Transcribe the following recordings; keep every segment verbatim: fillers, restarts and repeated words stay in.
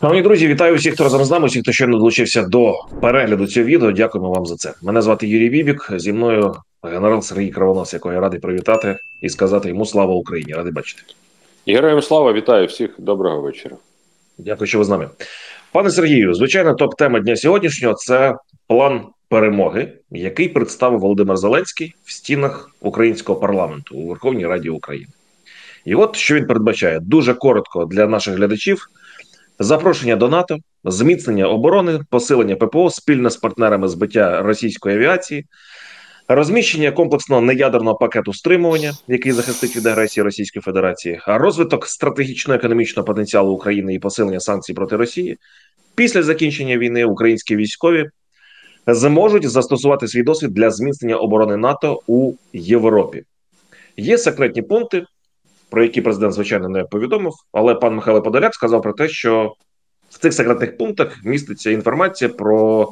Шановні друзі, вітаю всіх, хто разом з нами, всіх, хто щойно долучився до перегляду цього відео. Дякуємо вам за це. Мене звати Юрій Бібік. Зі мною генерал Сергій Кривонос, якого я радий привітати і сказати йому слава Україні. Радий бачити. Героям слава, вітаю всіх. Доброго вечора. Дякую, що ви з нами. Пане Сергію, звичайно, топ-тема дня сьогоднішнього – це план перемоги, який представив Володимир Зеленський в стінах українського парламенту у Верховній Раді України. І от, що він передбачає. Дуже коротко для наших глядачів. Запрошення до НАТО, зміцнення оборони, посилення ППО, спільно з партнерами збиття російської авіації, розміщення комплексного неядерного пакету стримування, який захистить від агресії Російської Федерації, а розвиток стратегічно-економічного потенціалу України і посилення санкцій проти Росії. Після закінчення війни українські військові зможуть застосувати свій досвід для зміцнення оборони НАТО у Європі. Є секретні пункти, про які президент, звичайно, не повідомив, але пан Михайло Подоляк сказав про те, що в цих секретних пунктах міститься інформація про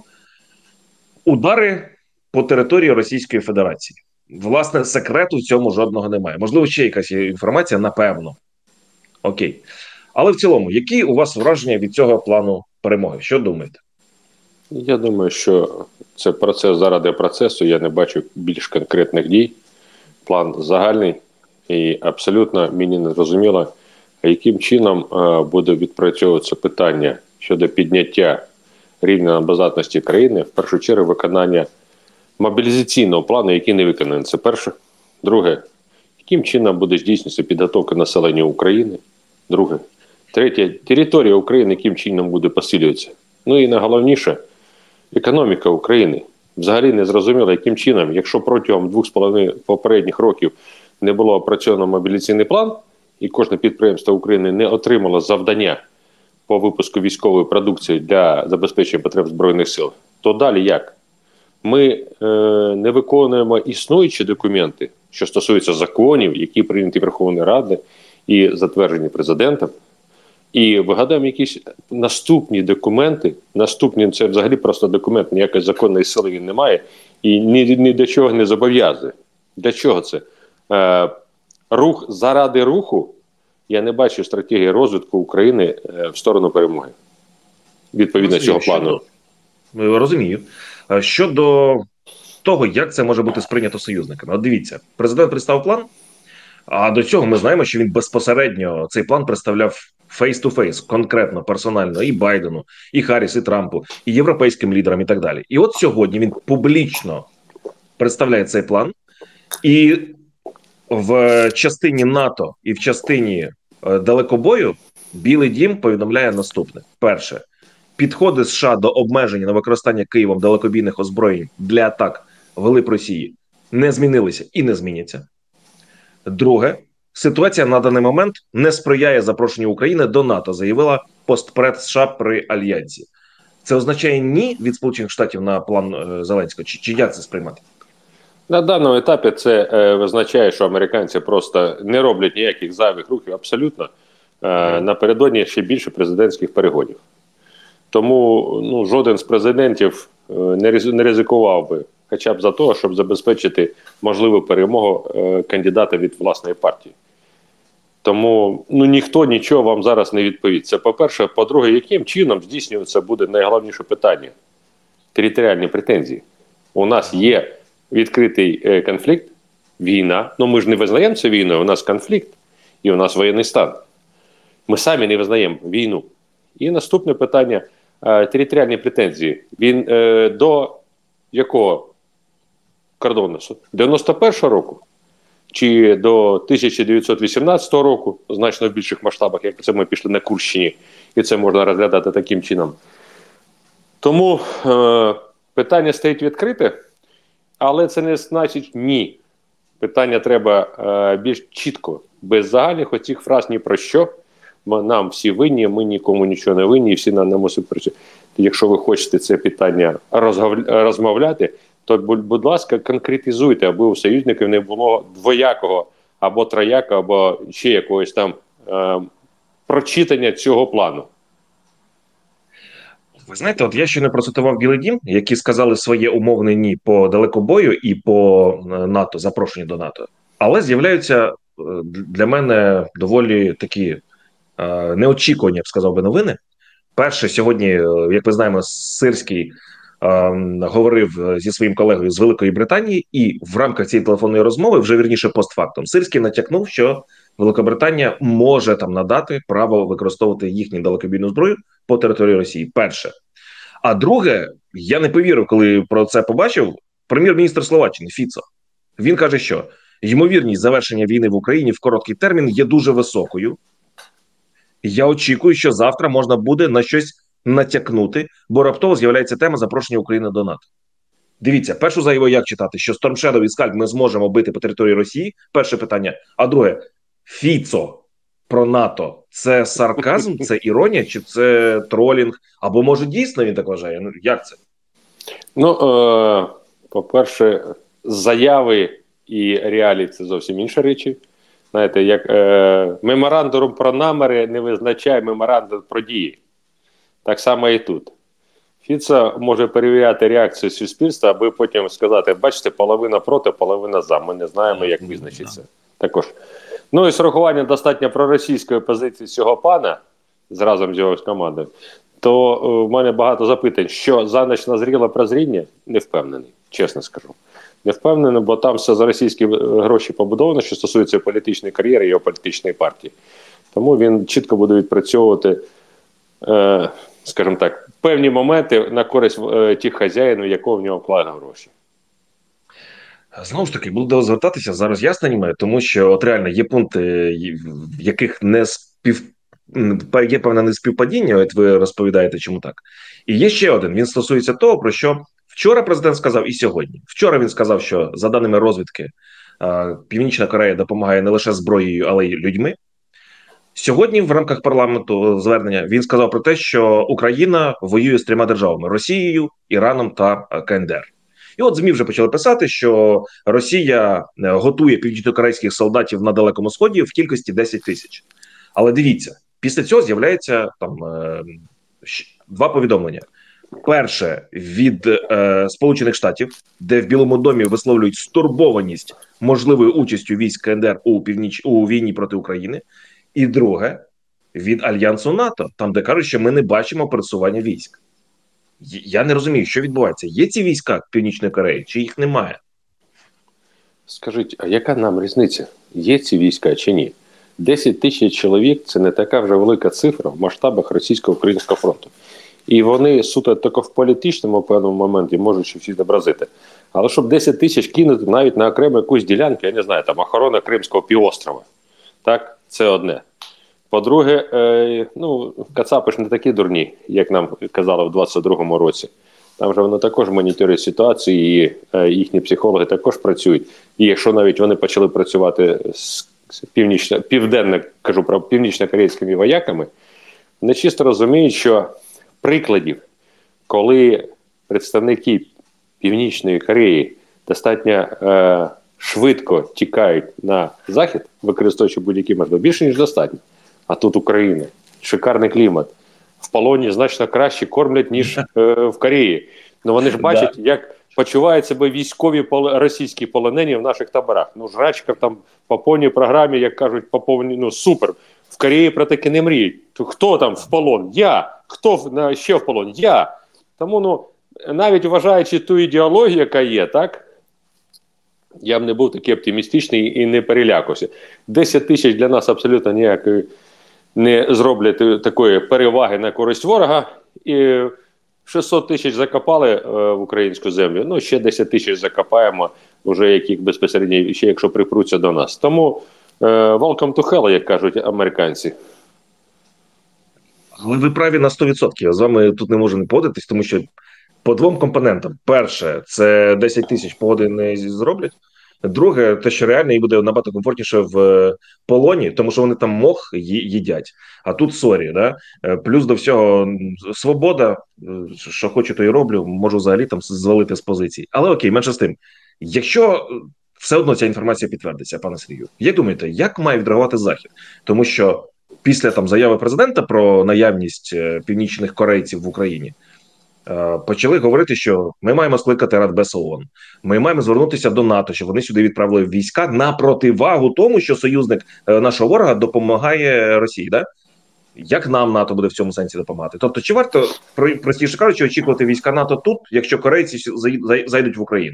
удари по території Російської Федерації. Власне, секрету в цьому жодного немає. Можливо, ще якась є інформація, напевно. Окей. Але в цілому, які у вас враження від цього плану перемоги? Що думаєте? Я думаю, що це процес заради процесу. Я не бачу більш конкретних дій. План загальний і абсолютно мені не зрозуміло, яким чином е, буде відпрацьовуватися питання щодо підняття рівня обороноздатності країни, в першу чергу виконання мобілізаційного плану, який не виконаний. Це перше. Друге, яким чином буде здійснюватися підготовка населення України. Друге. Третє, територія України яким чином буде посилюватися. Ну і найголовніше, економіка України. Взагалі не зрозуміло, яким чином, якщо протягом двох з половиною попередніх років не було опрацьовано мобілізаційний план, і кожне підприємство України не отримало завдання по випуску військової продукції для забезпечення потреб Збройних сил, то далі як? Ми е, не виконуємо існуючі документи, що стосуються законів, які прийняті Верховною Радою і затверджені президентом, і вигадаємо якісь наступні документи. Наступні – це взагалі просто документ, ніякої законної сили він не має і ні, ні до чого не зобов'язує. Для чого це? Е, рух заради руху, я не бачу стратегії розвитку України е, в сторону перемоги. Відповідно Розумію, цього плану. Щодо, розумію. Щодо того, як це може бути сприйнято союзниками. От дивіться, президент представив план, а до цього ми знаємо, що він безпосередньо цей план представляв фейс-ту-фейс, конкретно, персонально, і Байдену, і Харріс, і Трампу, і європейським лідерам, і так далі. І от сьогодні він публічно представляє цей план, і в частині НАТО і в частині е, далекобою Білий Дім повідомляє наступне. Перше. Підходи США до обмеження на використання Києвом далекобійних озброєнь для атак вглиб Росії не змінилися і не зміняться. Друге. Ситуація на даний момент не сприяє запрошенню України до НАТО, заявила постпред США при Альянсі. Це означає ні від Сполучених Штатів на план е, Зеленського? Чи, чи як це сприймати? На даному етапі це е, визначає, що американці просто не роблять ніяких зайвих рухів абсолютно. Е, напередодні ще більше президентських перегонів. Тому ну, жоден з президентів е, не, риз, не ризикував би хоча б за того, щоб забезпечити можливу перемогу е, кандидата від власної партії. Тому ну, ніхто нічого вам зараз не відповість. Це по-перше. По-друге, яким чином здійснюється буде найголовніше питання – територіальні претензії. У нас є відкритий е, конфлікт, війна. Ну ми ж не визнаємо це війною, у нас конфлікт і у нас воєнний стан. Ми самі не визнаємо війну. І наступне питання е, – територіальні претензії. Він е, до якого кордону? дев'яносто першого року? Чи до тисяча дев'ятсот вісімнадцятого року, значно в більших масштабах, як це ми пішли на Курщині, і це можна розглядати таким чином. Тому е, питання стоїть відкрите, але це не значить ні. Питання треба е, більш чітко, без загальних оцих фраз ні про що. Нам всі винні, ми нікому нічого не винні, і всі нам не мусять працювати. Якщо ви хочете це питання розмовляти, то, будь ласка, конкретизуйте, аби у союзників не було двоякого або троякого, або ще якогось там е, прочитання цього плану. Ви знаєте, от я ще не процитував Білий Дім, які сказали своє умовне ні по далекобою і по НАТО, запрошенню до НАТО. Але з'являються для мене доволі такі е, неочікувані, я б сказав би, новини. Перше, сьогодні, як ми знаємо, Сирський е, говорив зі своїм колегою з Великої Британії, і в рамках цієї телефонної розмови, вже вірніше постфактум, Сирський натякнув, що Великобританія може там надати право використовувати їхню далекобійну зброю по території Росії. Перше. А друге, я не повірив, коли про це побачив, прем'єр-міністр Словаччини Фіцо. Він каже, що ймовірність завершення війни в Україні в короткий термін є дуже високою. Я очікую, що завтра можна буде на щось натякнути, бо раптово з'являється тема запрошення України до НАТО. Дивіться, першу заяву як читати, що Storm Shadow і Скальп ми зможемо бити по території Росії, перше питання. А друге, Фіцо про НАТО – це сарказм, це іронія, чи це тролінг? Або, може, дійсно він так вважає? Ну, як це? Ну, е, по-перше, заяви і реалії – це зовсім інші речі. Знаєте, як е, меморандум про наміри не визначає меморандум про дії. Так само і тут. Фіцо може перевіряти реакцію суспільства, аби потім сказати, бачите, половина проти, половина за. Ми не знаємо, як визначиться. Також. Ну і з урахуванням достатньо проросійської позиції цього пана, разом з його командою, то е, в мене багато запитань, що за ніч назріло прозріння, не впевнений, чесно скажу. Не впевнений, бо там все за російські гроші побудовано, що стосується політичної кар'єри і його політичної партії. Тому він чітко буде відпрацьовувати, е, скажімо так, певні моменти на користь е, тих хазяїнів, якого в нього вкладено гроші. Знову ж таки, буду звертатися за роз'ясненнями, тому що от реально є пункти, в яких не спів... є певне неспівпадіння, от ви розповідаєте, чому так. І є ще один, він стосується того, про що вчора президент сказав і сьогодні. Вчора він сказав, що за даними розвідки, Північна Корея допомагає не лише зброєю, але й людьми. Сьогодні в рамках парламенту звернення він сказав про те, що Україна воює з трьома державами – Росією, Іраном та КНДР. І от ЗМІ вже почали писати, що Росія готує північнокорейських солдатів на Далекому Сході в кількості десять тисяч. Але дивіться, після цього з'являється там е, два повідомлення. Перше від е, Сполучених Штатів, де в Білому домі висловлюють стурбованість можливою участю військ КНДР у, північ, у війні проти України. І друге від Альянсу НАТО, там де кажуть, що ми не бачимо пересування військ. Я не розумію, що відбувається. Є ці війська Північної Кореї, чи їх немає? Скажіть, а яка нам різниця? Є ці війська чи ні? десять тисяч чоловік – це не така вже велика цифра в масштабах російсько-українського фронту. І вони суто тільки в політичному певному моменті можуть ще всі зобразити. Але щоб десять тисяч кинути навіть на окрему якусь ділянку, я не знаю, там охорона Кримського півострова. Так, це одне. По-друге, е, ну, кацапи ж не такі дурні, як нам казали в двадцять другому році. Там же вони також моніторять ситуацію, і е, їхні психологи також працюють. І якщо навіть вони почали працювати з, з північно, південно, кажу про північно-корейськими вояками, вони чисто розуміють, що прикладів, коли представники Північної Кореї достатньо е, швидко тікають на захід, використовуючи будь-які можливості, більше, ніж достатньо. А тут Україна, шикарний клімат. В полоні значно краще кормлять, ніж е, в Кореї. Ну вони ж бачать, да, як почувають себе військові пол... російські полонені в наших таборах. Ну, жрачка там по повній програмі, як кажуть, по повній, ну, супер. В Кореї про таке не мріють. Хто там в полон? Я. Хто на, ще в полон? Я. Тому, ну, навіть вважаючи ту ідеологію, яка є, так, я б не був такий оптимістичний і не перелякався. десять тисяч для нас абсолютно ніякої не зроблять такої переваги на користь ворога. І шістсот тисяч закопали е, в українську землю, ну ще десять тисяч закопаємо, вже яких безпосередньо, ще якщо припруться до нас. Тому е, welcome to hell, як кажуть американці. Але ви праві на сто відсотків. Я з вами тут не можу не погодитись, тому що по двом компонентам. Перше, це десять тисяч погоди не зроблять. Друге, те, що реально і буде набагато комфортніше в полоні, тому що вони там мох їдять. А тут сорі, да? Плюс до всього свобода, що хочу, то і роблю, можу взагалі там звалити з позицій. Але окей, менше з тим. Якщо все одно ця інформація підтвердиться, пане Сергію, як думаєте, як має відреагувати Захід? Тому що після там заяви президента про наявність північних корейців в Україні, почали говорити, що ми маємо скликати Радбез ООН, ми маємо звернутися до НАТО, щоб вони сюди відправили війська на противагу тому, що союзник нашого ворога допомагає Росії, да? Як нам НАТО буде в цьому сенсі допомагати? Тобто, чи варто, простіше кажучи, очікувати війська НАТО тут, якщо корейці зайдуть в Україну?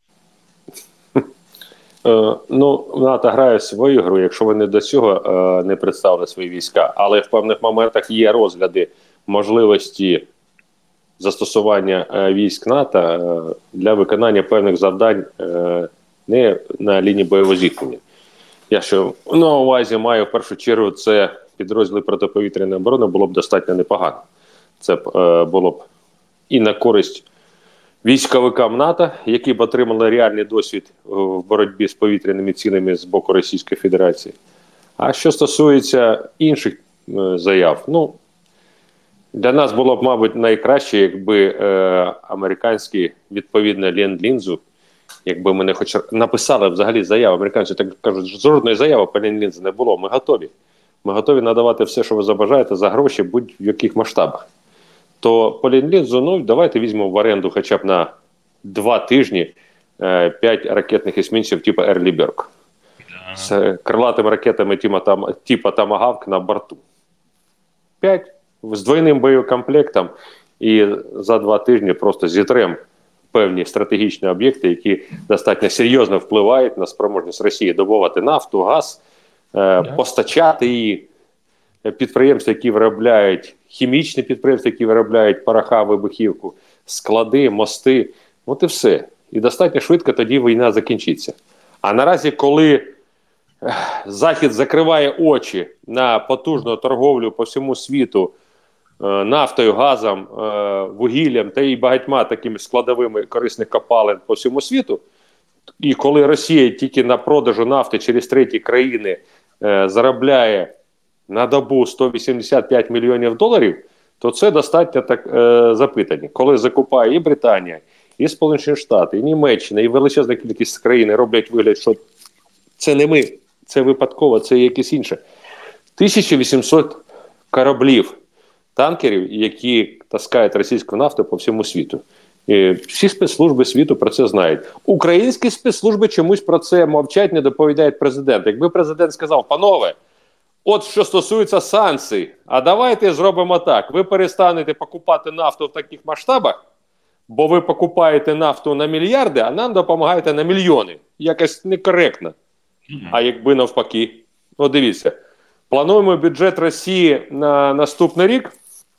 Е, ну, НАТО грає свою гру, якщо вони до цього е, не представили свої війська. Але в певних моментах є розгляди можливості застосування е, військ НАТО е, для виконання певних завдань е, не на лінії бойового зіткнення. Я що на увазі маю в першу чергу це підрозділи протиповітряної оборони, було б достатньо непогано. Це б е, було б і на користь військовикам НАТО, які б отримали реальний досвід в боротьбі з повітряними цінами з боку Російської Федерації. А що стосується інших е, заяв, ну, для нас було б, мабуть, найкраще, якби е, американські, відповідно, ленд-лінзу, якби ми не хоч написали взагалі заяву, американці так кажуть, жодної заяви по ленд-лінзу не було, ми готові. Ми готові надавати все, що ви забажаєте, за гроші, будь-в яких масштабах. То по ленд-лінзу, ну, давайте візьмемо в оренду хоча б на два тижні е, п'ять ракетних есмінців типу Early Bird. З крилатими ракетами типу Tomahawk на борту. П'ять. З двойним боєкомплектом і за два тижні просто зітрем певні стратегічні об'єкти, які достатньо серйозно впливають на спроможність Росії добувати нафту, газ, е, постачати її. Підприємства, які виробляють, хімічні підприємства, які виробляють пороха, вибухівку, склади, мости, от і все. І достатньо швидко тоді війна закінчиться. А наразі, коли Захід закриває очі на потужну торговлю по всьому світу нафтою, газом, вугіллям та і багатьма такими складовими корисних копалин по всьому світу, і коли Росія тільки на продажу нафти через треті країни заробляє на добу сто вісімдесят п'ять мільйонів доларів, то це достатньо так е, запитання. Коли закупає і Британія, і Сполучені Штати, і Німеччина, і величезна кількість країн роблять вигляд, що це не ми, це випадково, це якесь інше. тисяча вісімсот кораблів, танкерів, які таскають російську нафту по всьому світу. І всі спецслужби світу про це знають. Українські спецслужби чомусь про це мовчать, не доповідають президент. Якби президент сказав: панове, от що стосується санкцій, а давайте зробимо так. Ви перестанете покупати нафту в таких масштабах, бо ви покупаєте нафту на мільярди, а нам допомагаєте на мільйони. Якось некоректно. Mm-hmm. А якби навпаки. Ну, дивіться, плануємо бюджет Росії на наступний рік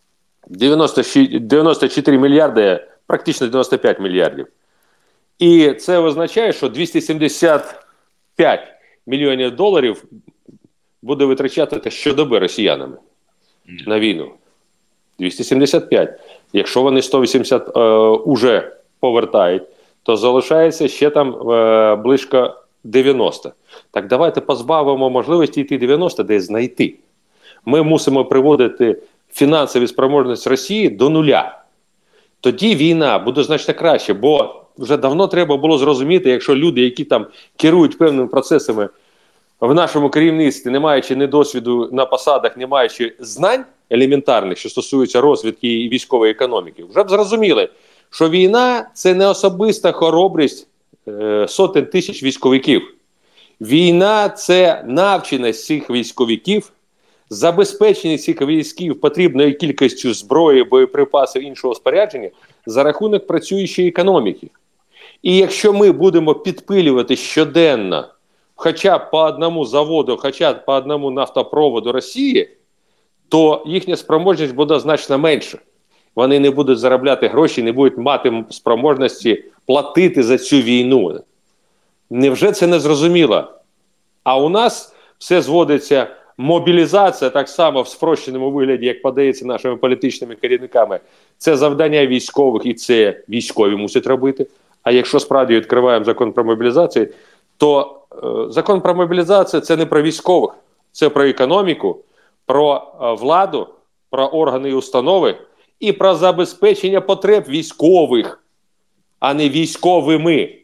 дев'яносто чотири мільярди, практично дев'яносто п'ять мільярдів. І це означає, що двісті сімдесят п'ять мільйонів доларів буде витрачати щодоби росіянами mm. на війну. двісті сімдесят п'ять. Якщо вони сто вісімдесят е, уже повертають, то залишається ще там е, близько дев'яносто. Так давайте позбавимо можливості йти дев'яносто, десь знайти. Ми мусимо приводити фінансові спроможності Росії до нуля. Тоді війна буде значно краще, бо вже давно треба було зрозуміти, якщо люди, які там керують певними процесами в нашому керівництві, не маючи ні досвіду на посадах, не маючи знань елементарних, що стосуються розвідки і військової економіки, вже б зрозуміли, що війна – це не особиста хоробрість е, сотень тисяч військовиків. Війна – це навченість цих військовиків, забезпечення цих військів потрібною кількістю зброї, боєприпасів, іншого спорядження за рахунок працюючої економіки. І якщо ми будемо підпилювати щоденно хоча б по одному заводу, хоча б по одному нафтопроводу Росії, то їхня спроможність буде значно менше. Вони не будуть заробляти гроші, не будуть мати спроможності платити за цю війну. Невже це не зрозуміло? А у нас все зводиться, мобілізація так само в спрощеному вигляді, як подається нашими політичними керівниками. Це завдання військових, і це військові мусять робити. А якщо справді відкриваємо закон про мобілізацію, то е, закон про мобілізацію – це не про військових, це про економіку, про е, владу, про органи і установи і про забезпечення потреб військових, а не військовими.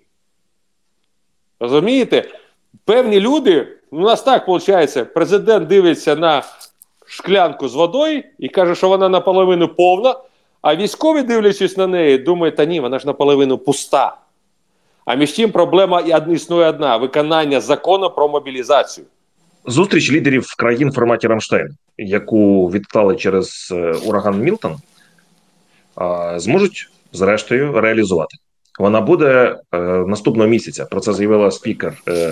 Розумієте? Певні люди, у нас так виходить, президент дивиться на шклянку з водою і каже, що вона наполовину повна, а військові, дивлячись на неї, думають, та ні, вона ж наполовину пуста. А між тим проблема існує одна – виконання закону про мобілізацію. зустріч лідерів країн в форматі Рамштайн, яку відклали через ураган Мілтон, зможуть зрештою реалізувати. Вона буде е, наступного місяця. Про це заявила спікер е,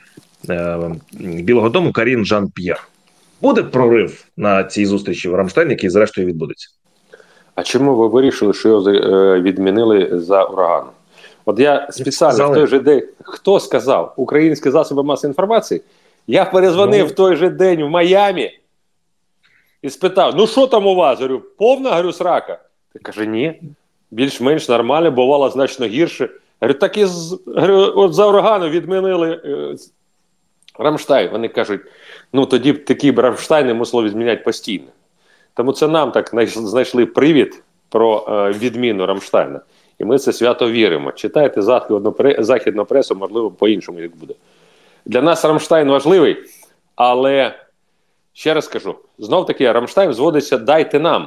е, Білого Дому Карін Жан-П'єр. Буде прорив на цій зустрічі в Рамштайн, який зрештою відбудеться. А чому ви вирішили, що його е, відмінили за ураганом? От я спеціально в той же день, хто сказав? Українські засоби масової інформації? Я перезвонив ну... в той же день в Майамі і спитав, ну що там у вас? Говорю, повна, говорю, срака. Ти каже, ні, більш-менш нормально, бувало значно гірше. Говорю, так і з, говорю, от за урагану відмінили е, Рамштайн. Вони кажуть, ну тоді б такі б Рамштайни мусило відміняти постійно. Тому це нам так знайшли привід про е, відміну Рамштайна. І ми це свято віримо. Читайте західну, західну пресу, можливо, по-іншому як буде. Для нас Рамштайн важливий, але, ще раз кажу, знов-таки Рамштайн зводиться «дайте нам».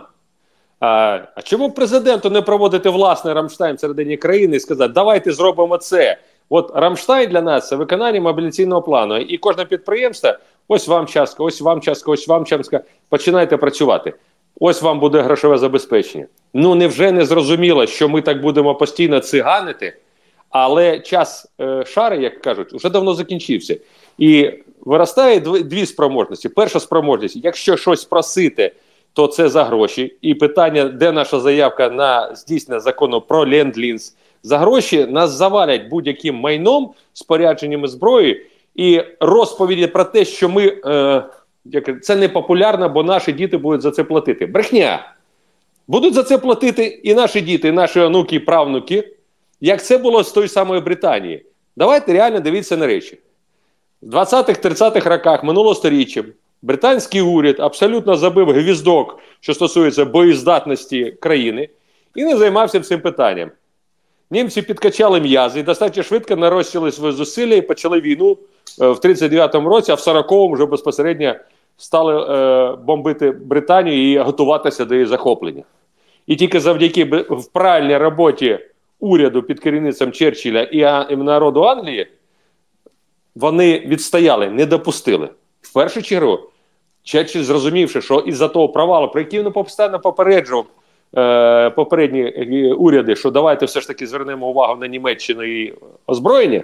А, а чому президенту не проводити власний Рамштайн всередині країни і сказати, давайте зробимо це. От Рамштайн для нас – це виконання мобіляційного плану. І кожне підприємство, ось вам частка, ось вам частка, ось вам частка, починайте працювати. Ось вам буде грошове забезпечення. Ну, невже не зрозуміло, що ми так будемо постійно циганити, але час е, шари, як кажуть, вже давно закінчився. І виростає дві, дві спроможності. Перша спроможність, якщо щось просити, то це за гроші. І питання, де наша заявка на здійснення закону про ленд-ліз. За гроші нас завалять будь-яким майном, спорядженнями зброї і розповіді про те, що ми, е, як, це не популярно, бо наші діти будуть за це платити. Брехня! Будуть за це платити і наші діти, і наші онуки, і правнуки, як це було з тої самої Британії. Давайте реально дивіться на речі. В двадцятих-тридцятих роках минулого сторіччя британський уряд абсолютно забив гвіздок, що стосується боєздатності країни, і не займався цим питанням. Німці підкачали м'язи і достатньо швидко нарощили свої зусилля і почали війну е, в тридцять дев'ятому році, а в сороковому вже безпосередньо стали е, бомбити Британію і готуватися до її захоплення. І тільки завдяки в правильній роботі уряду під керівництвом Черчилля і, а, і народу Англії вони відстояли, не допустили. В першу чергу Черчилль, зрозумівши, що із-за того провалу, про який він постійно попереджував е, попередні е, уряди, що давайте все ж таки звернемо увагу на Німеччину і озброєння,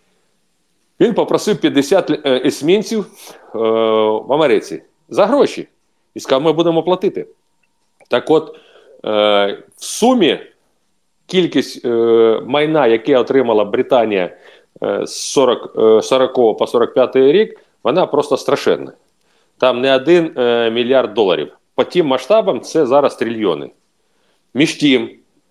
він попросив п'ятдесят е, есмінців е, в Америці за гроші. І сказав, ми будемо платити. Так от, е, в сумі кількість е, майна, яке отримала Британія е, з сорокового по сорок п'ятий рік, вона просто страшенна. Там не один е, мільярд доларів. По тим масштабам це зараз трильйони. Між тим,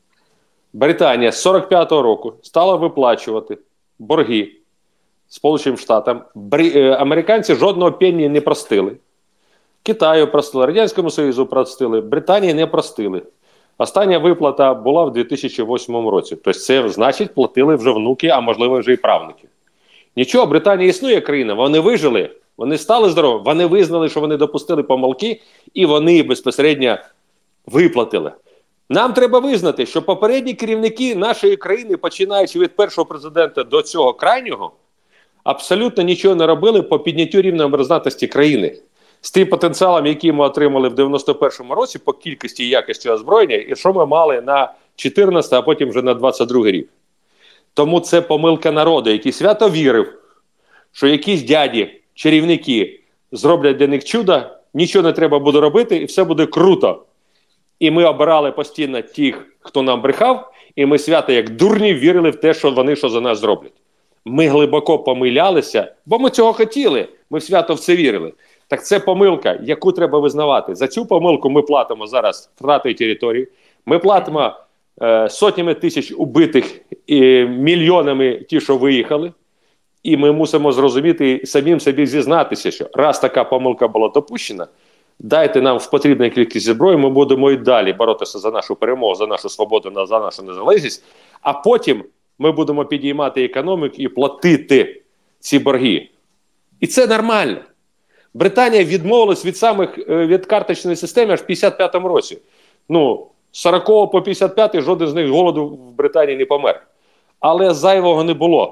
Британія з сорок п'ятого року стала виплачувати борги Сполученим Штатам. Брі... Е, американці жодного пенні не простили. Китаю простили, Радянському Союзу простили, Британії не простили. Остання виплата була в дві тисячі восьмому році. Тобто це, значить, платили вже внуки, а можливо вже і правнуки. Нічого, Британія існує країна, вони вижили, вони стали здорові, вони визнали, що вони допустили помилки, і вони безпосередньо виплатили. Нам треба визнати, що попередні керівники нашої країни, починаючи від першого президента до цього крайнього, абсолютно нічого не робили по підняттю рівня обороноздатності країни. З тим потенціалом, який ми отримали в дев'яносто першому році по кількості і якості озброєння, і що ми мали на чотирнадцятий, а потім вже на двадцять другий рік. Тому це помилка народу, який свято вірив, що якісь дяді, чарівники зроблять для них чудо, нічого не треба буде робити, і все буде круто. І ми обирали постійно тих, хто нам брехав, і ми свято як дурні вірили в те, що вони що за нас зроблять. Ми глибоко помилялися, бо ми цього хотіли, ми свято в це вірили. Так це помилка, яку треба визнавати. За цю помилку ми платимо зараз втратою території, ми платимо е, сотнями тисяч убитих і мільйонами ті, що виїхали. І ми мусимо зрозуміти і самим собі зізнатися, що раз така помилка була допущена, дайте нам в потрібну кількість зброї, ми будемо і далі боротися за нашу перемогу, за нашу свободу, за нашу незалежність, а потім ми будемо підіймати економіку і платити ці борги. І це нормально. Британія відмовилась від самих від карточної системи аж в п'ятдесят п'ятому році. Ну, з сорокового по п'ятдесят п'ятий жоден з них з голоду в Британії не помер. Але зайвого не було.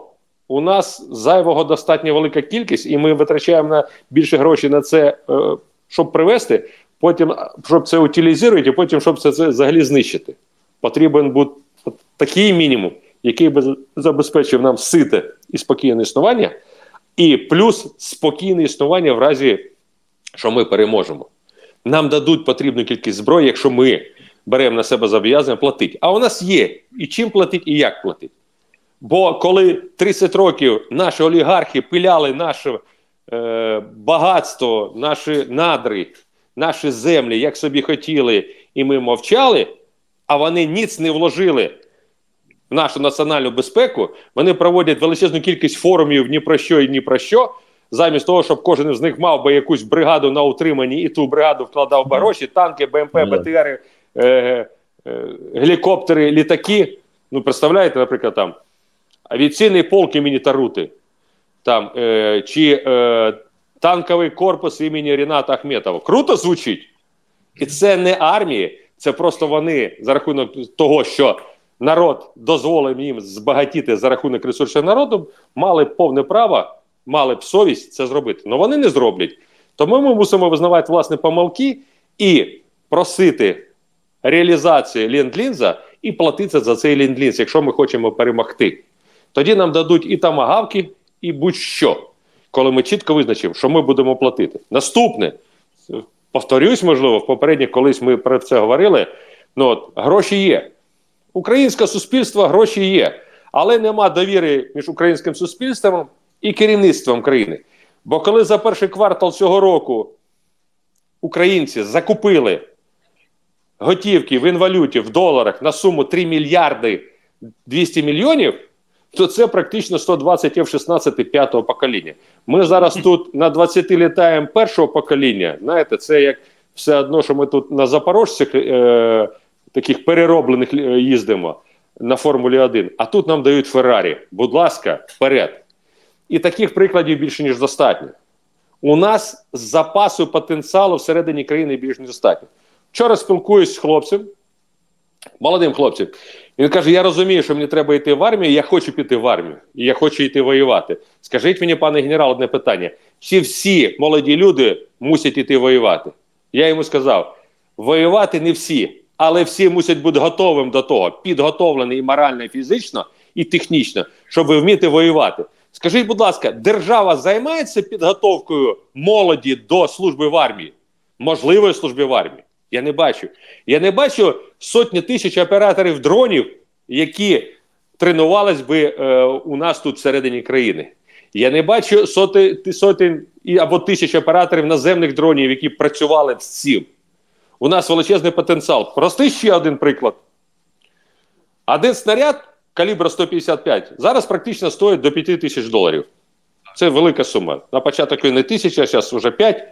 у нас зайвого достатньо велика кількість, і ми витрачаємо на більше грошей на це, щоб привезти, потім, щоб це утилізувати, і потім, щоб це, це взагалі знищити. Потрібен буде такий мінімум, який би забезпечив нам сите і спокійне існування, і плюс спокійне існування в разі, що ми переможемо. Нам дадуть потрібну кількість зброї, якщо ми беремо на себе зобов'язання платити. А у нас є і чим платити, і як платити. Бо коли тридцять років наші олігархи пиляли наше е, багатство, наші надри, наші землі, як собі хотіли, і ми мовчали, а вони ніц не вложили в нашу національну безпеку, вони проводять величезну кількість форумів ні про що і ні про що, замість того, щоб кожен з них мав би якусь бригаду на утриманні і ту бригаду вкладав би гроші, танки, БМП, БТРи, е, е, гелікоптери, літаки. Ну, представляєте, наприклад, там авіаційний полк імені Тарути, там, е, чи е, танковий корпус імені Ріната Ахметова. Круто звучить? І це не армії, це просто вони за рахунок того, що народ дозволив їм збагатіти за рахунок ресурсів народу, мали б повне право, мали б совість це зробити. Але вони не зроблять. Тому ми мусимо визнавати власні помилки і просити реалізації ленд-ліза і платити за цей ленд-ліз, якщо ми хочемо перемогти. Тоді нам дадуть і тамагавки, і будь-що, коли ми чітко визначимо, що ми будемо платити. Наступне, повторюсь, можливо, в попередніх колись ми про це говорили, ну от, гроші є. Українське суспільство, гроші є, але нема довіри між українським суспільством і керівництвом країни. Бо коли за перший квартал цього року українці закупили готівки в інвалюті, в доларах на суму три мільярди двісті мільйонів, то це практично сто двадцять еф шістнадцять п'ятого покоління. Ми зараз тут на двадцяти літаємо першого покоління, знаєте, це як все одно, що ми тут на запорожцях е- таких перероблених їздимо на Формулі один, а тут нам дають Феррарі. Будь ласка, вперед. І таких прикладів більше, ніж достатньо. У нас з запасу потенціалу всередині країни більш ніж достатньо. Вчора спілкуюсь з хлопцем, молодим хлопцем. Він каже, я розумію, що мені треба йти в армію, я хочу піти в армію, і я хочу йти воювати. Скажіть мені, пане генерал, одне питання. Чи всі молоді люди мусять йти воювати? Я йому сказав, воювати не всі, але всі мусять бути готовим до того, підготовлені і морально, і фізично, і технічно, щоб вміти воювати. Скажіть, будь ласка, держава займається підготовкою молоді до служби в армії? Можливої служби в армії? Я не бачу. Я не бачу сотні тисяч операторів дронів, які тренувались би е, у нас тут всередині країни. Я не бачу соти, сотень або тисяч операторів наземних дронів, які працювали з цим. У нас величезний потенціал. Прости ще один приклад. Один снаряд калібра сто п'ятдесят п'ять зараз практично стоїть до п'яти тисяч доларів. Це велика сума. На початок не тисяча, а зараз вже п'ять.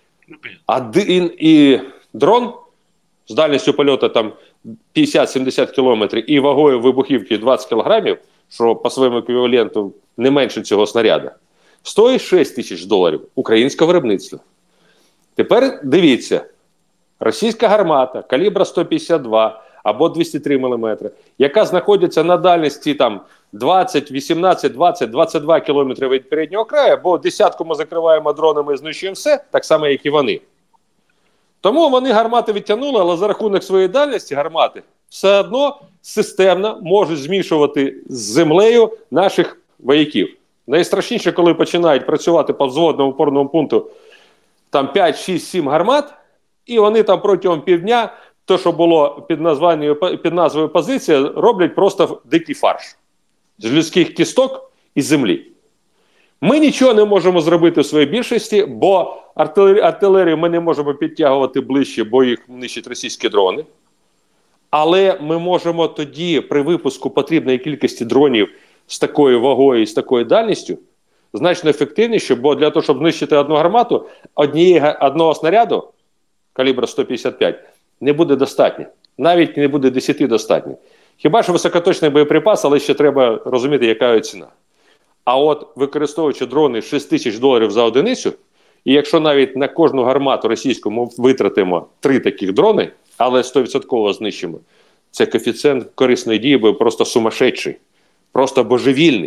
Один і дрон з дальністю польоту там п'ятдесят-сімдесят кілометрів і вагою вибухівки двадцять кілограмів, що по своєму еквіваленту не менше цього снаряда, стоїть шість тисяч доларів українського виробництва. Тепер дивіться, російська гармата калібра сто п'ятдесят два або двісті три міліметри, яка знаходиться на дальності там двадцять, вісімнадцять, двадцять, двадцять два кілометри від переднього краю, бо десятку ми закриваємо дронами і знищуємо все, так само, як і вони. Тому вони гармати відтягнули, але за рахунок своєї дальності гармати все одно системно можуть змішувати з землею наших вояків. Найстрашніше, коли починають працювати по взводному опорному пункту там п'ять, шість, сім гармат, і вони там протягом півдня, то, що було під, під назвою позиція, роблять просто дикий фарш з людських кісток і землі. Ми нічого не можемо зробити в своїй більшості, бо артилерію, артилерію ми не можемо підтягувати ближче, бо їх нищать російські дрони. Але ми можемо тоді при випуску потрібної кількості дронів з такою вагою і з такою дальністю значно ефективніше, бо для того, щоб знищити одну гармату, однієї, одного снаряду калібра сто п'ятдесят п'ять не буде достатньо. Навіть не буде десяти достатньо. Хіба що високоточний боєприпас, але ще треба розуміти, яка його ціна. А от використовуючи дрони шість тисяч доларів за одиницю, і якщо навіть на кожну гармату російську ми витратимо три таких дрони, але сто відсотків знищимо, це коефіцієнт корисної дії буде просто сумасшедший, просто божевільний.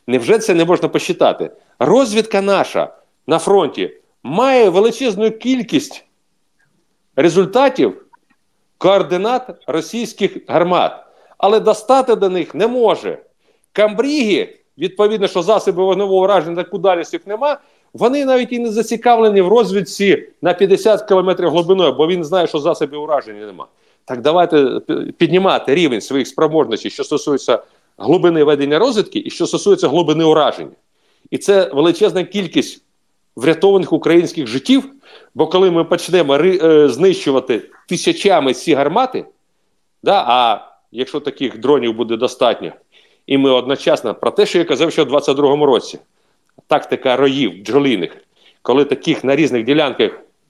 Невже це не можна посчитати? Розвідка наша на фронті має величезну кількість результатів, координат російських гармат, але достати до них не може. Камбріги, відповідно, що засоби вогневого ураження таку дальність їх нема, вони навіть і не зацікавлені в розвідці на п'ятдесят кілометрів глибиною, бо він знає, що засобів ураження нема. Так давайте піднімати рівень своїх спроможностей, що стосується глибини ведення розвідки і що стосується глибини ураження. І це величезна кількість врятованих українських життів, бо коли ми почнемо е, знищувати тисячами ці гармати, да, а якщо таких дронів буде достатньо, і ми одночасно, про те, що я казав, що в двадцять другому році, тактика роїв бджолиних, коли таких на різних ділянках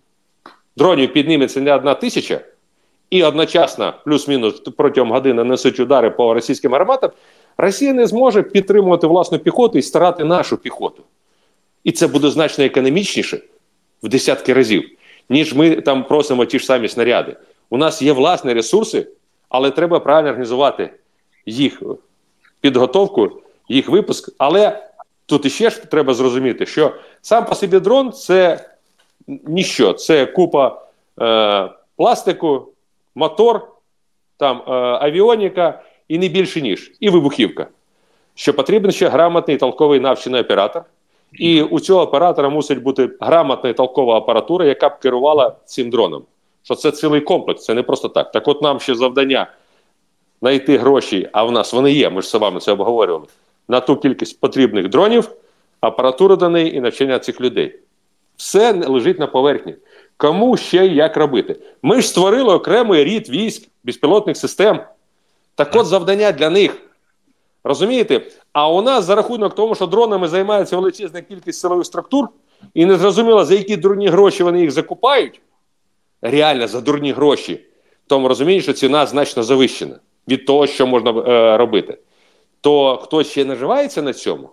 дронів підніметься не одна тисяча, і одночасно, плюс-мінус, протягом години несуть удари по російським гарматам, Росія не зможе підтримувати власну піхоту і старати нашу піхоту. І це буде значно економічніше в десятки разів, ніж ми там просимо ті ж самі снаряди. У нас є власні ресурси, але треба правильно організувати їх підготовку, їх випуск. Але тут іще ж треба зрозуміти, що сам по собі дрон – це ніщо. Це купа е, пластику, мотор, там е, авіоніка і не більше ніж. І вибухівка. Що потрібен ще грамотний, толковий, навчений оператор. І у цього оператора мусить бути грамотна і толкова апаратура, яка б керувала цим дроном. Що це цілий комплекс, це не просто так. Так от нам ще завдання знайти гроші, а в нас вони є, ми ж з вами це обговорювали, на ту кількість потрібних дронів, апаратуру до неї і навчання цих людей. Все лежить на поверхні. Кому ще і як робити? Ми ж створили окремий рід військ, безпілотних систем. Так от завдання для них. Розумієте? А у нас за рахунок того, що дронами займається величезна кількість силових структур, і не зрозуміло, за які дурні гроші вони їх закупають, реально за дурні гроші, тому розумієте, що ціна значно завищена від того, що можна е, робити. То хтось ще наживається на цьому?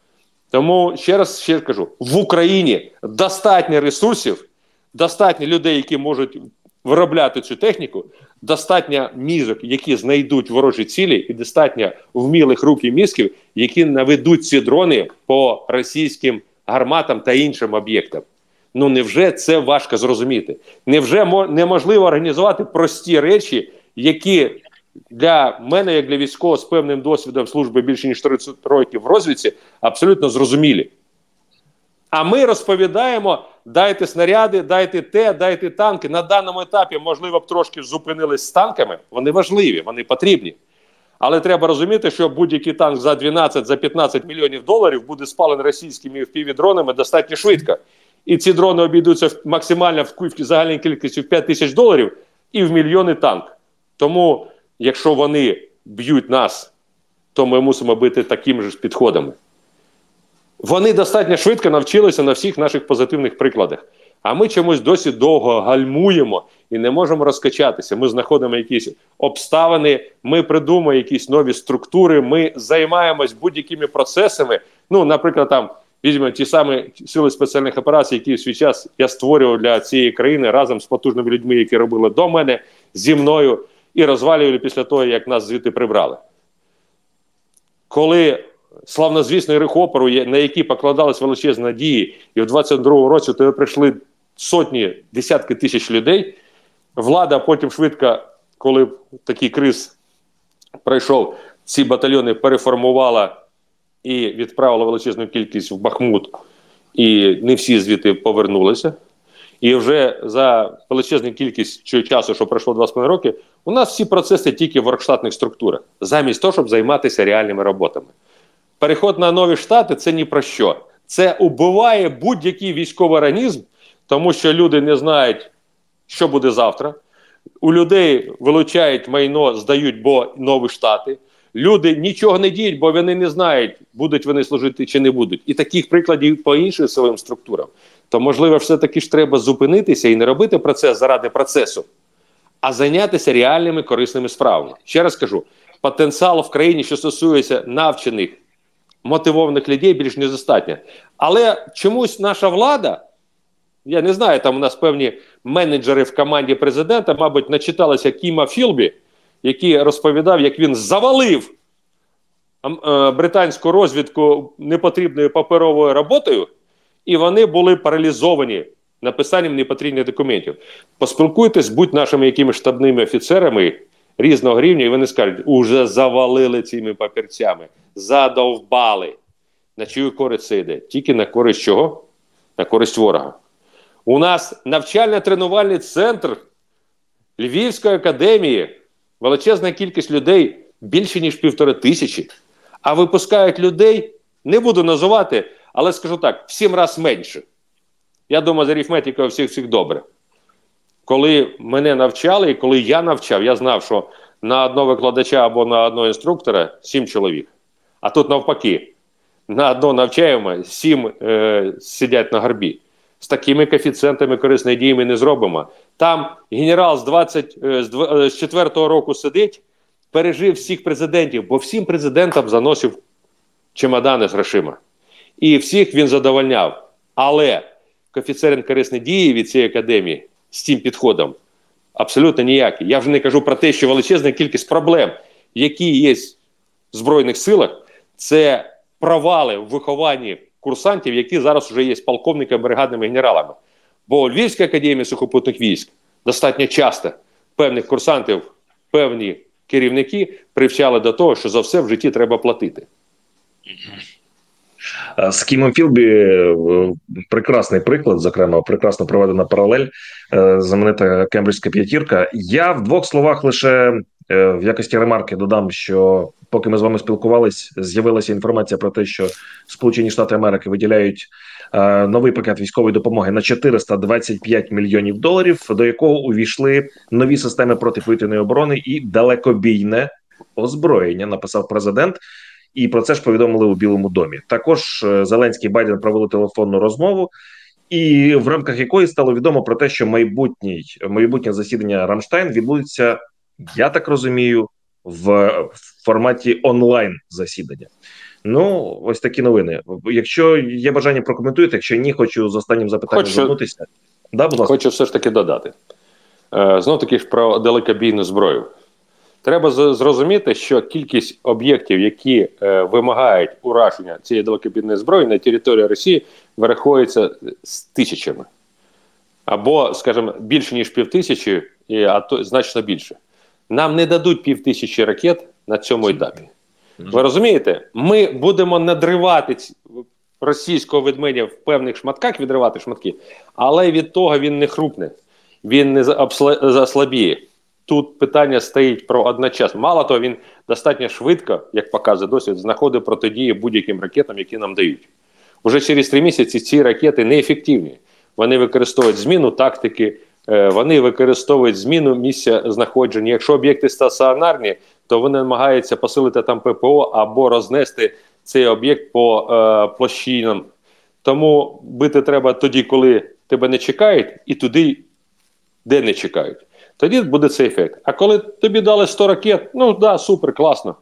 Тому ще раз ще кажу, в Україні достатньо ресурсів, достатньо людей, які можуть виробляти цю техніку, достатньо мізок, які знайдуть ворожі цілі, і достатньо вмілих рук і мізків, які наведуть ці дрони по російським гарматам та іншим об'єктам. Ну невже це важко зрозуміти? Невже неможливо організувати прості речі, які для мене, як для військового з певним досвідом служби більше ніж тридцять років в розвідці, абсолютно зрозумілі? А ми розповідаємо, дайте снаряди, дайте те, дайте танки. На даному етапі, можливо, б трошки зупинились з танками. Вони важливі, вони потрібні. Але треба розуміти, що будь-який танк за дванадцять, за п'ятнадцять мільйонів доларів буде спалений російськими еф пі ві-дронами достатньо швидко. І ці дрони обійдуться максимально в загальній кількості в п'ять тисяч доларів і в мільйони танк. Тому, якщо вони б'ють нас, то ми мусимо бити такими ж підходами. Вони достатньо швидко навчилися на всіх наших позитивних прикладах. А ми чомусь досі довго гальмуємо і не можемо розкачатися. Ми знаходимо якісь обставини, ми придумуємо якісь нові структури, ми займаємось будь-якими процесами. Ну, наприклад, там, візьмемо ті самі сили спеціальних операцій, які в свій час я створював для цієї країни разом з потужними людьми, які робили до мене, зі мною, і розвалювали після того, як нас звідти прибрали. Коли славнозвісний рихопору, на які покладались величезні надії, і в двадцять другому році туди прийшли сотні, десятки тисяч людей, влада потім швидко, коли такий криз пройшов, ці батальйони переформувала і відправила величезну кількість в Бахмут, і не всі звідти повернулися. І вже за величезну кількість часу, що пройшло два з половиною роки, у нас всі процеси тільки в оргштатних структурах, замість того, щоб займатися реальними роботами. Переход на нові штати – це ні про що. Це убиває будь-який військовий організм, тому що люди не знають, що буде завтра. У людей вилучають майно, здають, бо нові штати. Люди нічого не діють, бо вони не знають, будуть вони служити чи не будуть. І таких прикладів по іншим силовим структурам. То, можливо, все-таки ж треба зупинитися і не робити процес заради процесу, а зайнятися реальними корисними справами. Ще раз кажу, потенціал в країні, що стосується навчених, мотивованих людей, більш недостатньо. Але чомусь наша влада, я не знаю, там у нас певні менеджери в команді президента, мабуть, начиталися Кіма Філбі, який розповідав, як він завалив британську розвідку непотрібною паперовою роботою, і вони були паралізовані написанням непотрібних документів. Поспілкуйтесь, будь нашими якимись штабними офіцерами різного рівня, і вони скажуть, уже завалили цими папірцями, задовбали. На чию користь це йде? Тільки на користь чого? На користь ворога. У нас навчально-тренувальний центр Львівської академії, величезна кількість людей, більше ніж півтори тисячі, а випускають людей, не буду називати, але скажу так, в сім разів менше. Я думаю, з арифметикою всіх всіх добре. Коли мене навчали і коли я навчав, я знав, що на одного викладача або на одного інструктора сім чоловік. А тут навпаки, на одного навчаємо, сім е, сидять на горбі. З такими коефіцієнтами корисної дії ми не зробимо. Там генерал з двадцять четвертого року сидить, пережив всіх президентів, бо всім президентам заносив чемодани з грошима. І всіх він задовольняв. Але коефіцієнт корисної дії від цієї академії з цим підходом абсолютно ніякий. Я вже не кажу про те, що величезна кількість проблем, які є в Збройних силах, це провали в вихованні курсантів, які зараз вже є полковниками, бригадними генералами. Бо у Львівській академії сухопутних військ достатньо часто певних курсантів, певні керівники привчали до того, що за все в житті треба платити. З Кімом Філбі прекрасний приклад, зокрема, прекрасно проведена паралель, знаменита Кембриджська п'ятірка. Я в двох словах лише в якості ремарки додам, що поки ми з вами спілкувались, з'явилася інформація про те, що Сполучені Штати Америки виділяють новий пакет військової допомоги на чотириста двадцять п'ять мільйонів доларів, до якого увійшли нові системи протиповітряної оборони і далекобійне озброєння, написав президент. І про це ж повідомили у Білому домі. Також Зеленський і Байден провели телефонну розмову, і в рамках якої стало відомо про те, що майбутнє, майбутнє засідання Рамштайн відбудеться, я так розумію, в форматі онлайн-засідання. Ну, ось такі новини. Якщо є бажання, прокоментуйте, якщо ні, хочу з останнім запитанням Хочу, звернутися. Да, будь ласка. Хочу все ж таки додати. Е, знов таки ж про далекобійну зброю. Треба зрозуміти, що кількість об'єктів, які е, вимагають ураження цієї далекобійної зброї на території Росії, вираховується з тисячами. Або, скажімо, більше, ніж півтисячі, а то значно більше. Нам не дадуть півтисячі ракет на цьому етапі. Ви розумієте? Ми будемо надривати російського ведмедя в певних шматках, відривати шматки, але від того він не хрупне, він не заслабіє. Тут питання стоїть про одночасно. Мало того, він достатньо швидко, як показує досвід, знаходить протидії будь-яким ракетам, які нам дають. Уже через три місяці ці ракети неефективні. Вони використовують зміну тактики, вони використовують зміну місця знаходження. Якщо об'єкти стаціонарні, то вони намагаються посилити там ППО або рознести цей об'єкт по е, площинам. Тому бити треба тоді, коли тебе не чекають, і туди, де не чекають. Тоді буде цей ефект. А коли тобі дали сто ракет, ну да, супер, класно.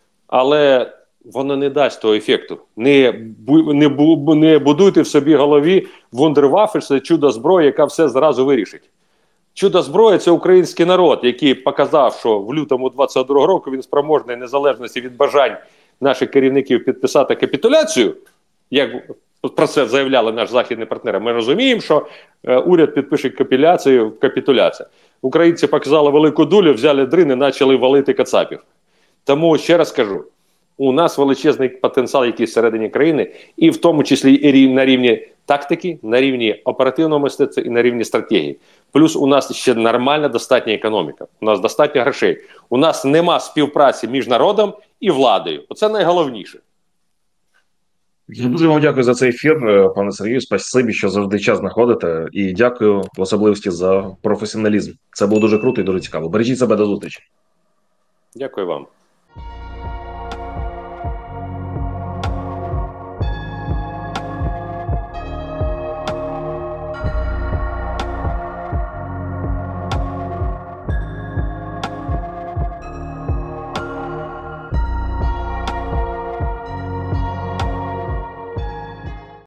Але воно не дасть того ефекту. Не, не, не будуйте в собі голові вундерваффе, це чудо зброї, яка все зразу вирішить. Чудо зброї – це український народ, який показав, що в лютому двадцять другого року він спроможний незалежності від бажань наших керівників підписати капітуляцію, як про це заявляли наші західні партнери. Ми розуміємо, що е, уряд підпише капітуляцію, капітуляція. Українці показали велику дулю, взяли дрини, почали валити кацапів. Тому, ще раз кажу, у нас величезний потенціал, який всередині країни, і в тому числі і на рівні тактики, на рівні оперативного мистецтва і на рівні стратегії. Плюс у нас ще нормальна достатня економіка, у нас достатньо грошей. У нас нема співпраці між народом і владою. Оце найголовніше. Дуже вам дякую за цей ефір, пане Сергію. Спасибі, що завжди час знаходите. І дякую в особливості за професіоналізм. Це було дуже круто і дуже цікаво. Бережіть себе, до зустрічі. Дякую вам.